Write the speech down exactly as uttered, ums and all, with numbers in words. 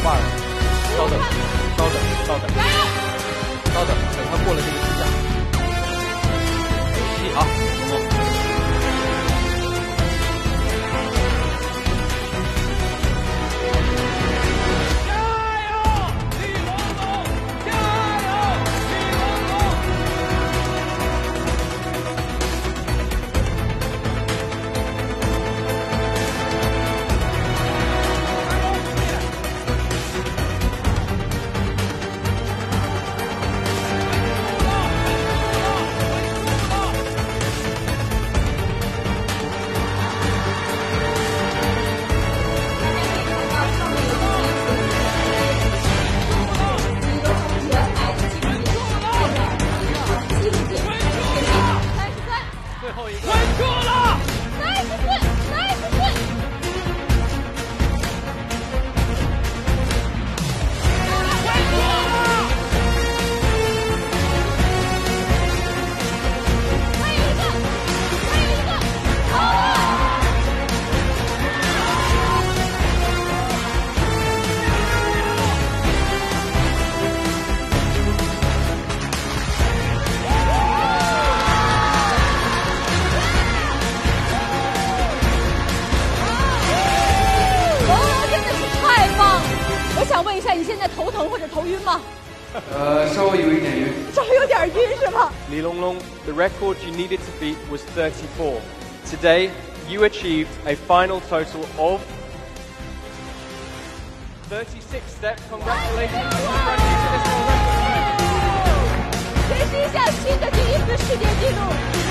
挂了，稍等，稍等，稍等，稍等，等他过了这个支架。没戏啊，龙龙。 呃，稍微有一点晕。 稍微有点晕是吧？ Li Longlong, the record you needed to beat was thirty-four. Today, you achieved a final total of thirty-six steps. Congratulations to the French international record. 这是一项新的吉尼斯世界纪录。